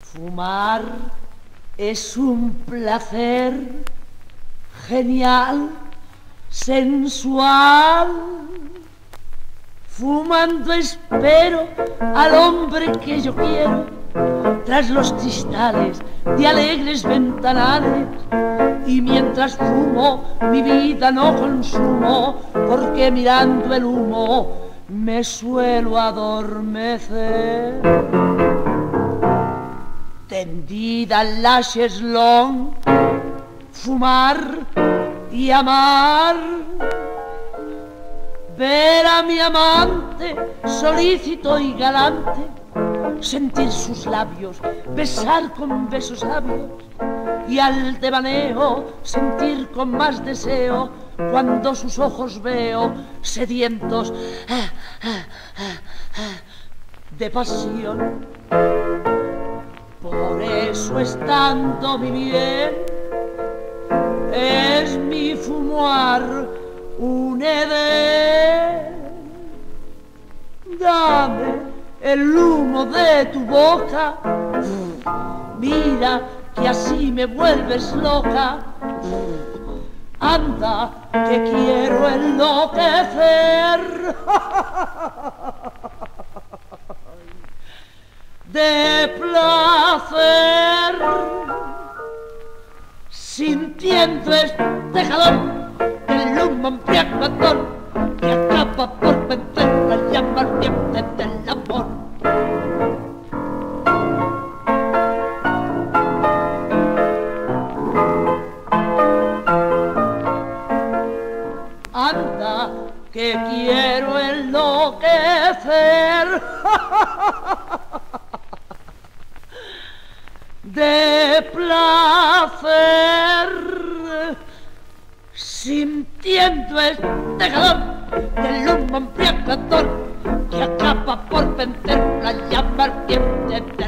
Fumar es un placer genial, sensual. Fumando espero al hombre que yo quiero, tras los cristales de alegres ventanales. Y mientras fumo, mi vida no consumo, porque mirando el humo me suelo adormecer. Tendida en la cheslón, fumar y amar. Ver a mi amante, solícito y galante, sentir sus labios, besar con besos sabios, y al devaneo sentir con más deseo cuando sus ojos veo sedientos de pasión. Por eso, estando mi bien, es mi fumar un edén. Dame el humo de tu boca, mira que así me vuelves loca. Anda, que quiero enloquecer de placer, sintiendo este jalón del humo embriagador que acaba por vencer la llama ardiente del amor. Anda, que quiero enloquecer de placer, sintiendo este calor del humo embriagador que acaba por vencer la llama ardiente del